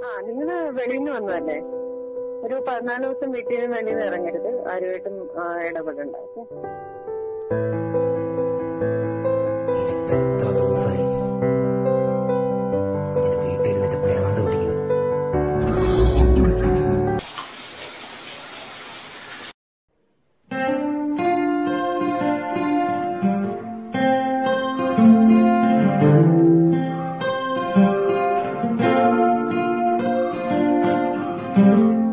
നിങ്ങള് വെളിയിൽ നിന്ന് വന്നതല്ലേ? ഒരു 14 ദിവസം വീട്ടിൽ നിന്ന് വെളിയിൽ നിന്ന് ഇറങ്ങരുത്, ആരുമായിട്ടും ഇടപെടണ്ട. എത്ര ദിവസമായി വീട്ടിലിരുന്നിട്ട് ഭ്രാന്ത് പിടിക്കുക. Mm-hmm.